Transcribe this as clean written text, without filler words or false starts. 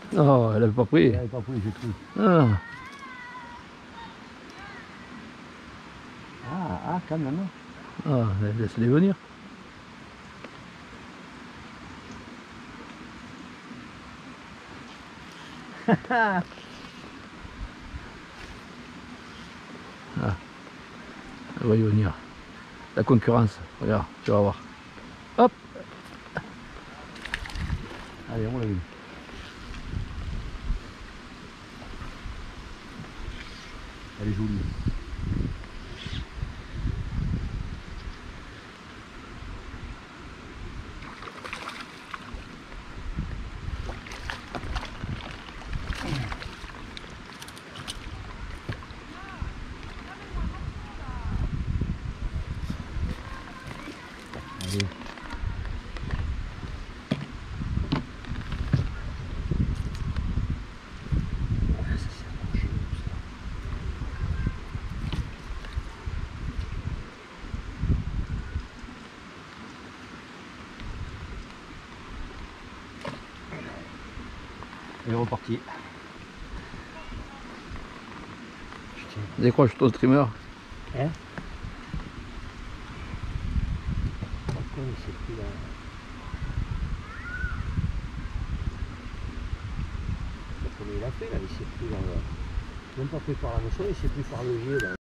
Oh, elle avait pas pris. Elle n'avait pas pris, j'ai cru. Ah, Quand même. ah, laisse-les venir. Ah, elle va y venir. La concurrence, regarde, tu vas voir. Hop. Allez, on l'a vu. Elle est jolie. Allez. Elle est repartie. Décroche ton streamer. Hein? Pourquoi il s'est pris là? Comme il a fait là, il s'est pris là. Même pas pris par la moisson, il s'est pris par le jet là.